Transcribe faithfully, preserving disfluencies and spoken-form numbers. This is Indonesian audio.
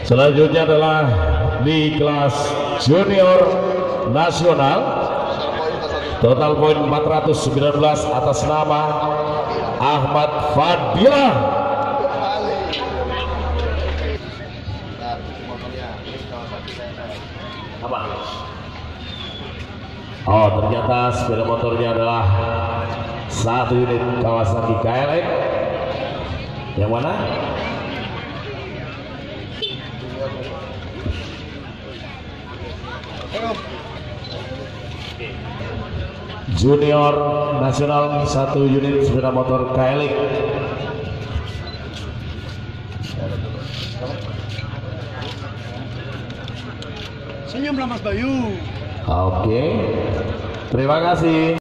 Selanjutnya adalah di kelas junior nasional. Total poin empat ratus sembilan belas atas nama Ahmad Fadila. Apa? Oh, ternyata sepeda motornya adalah satu unit Kawasaki K L X. Yang mana? Junior nasional satu unit sepeda motor K L X. Senyumlah Mas Bayu. Oke, terima kasih.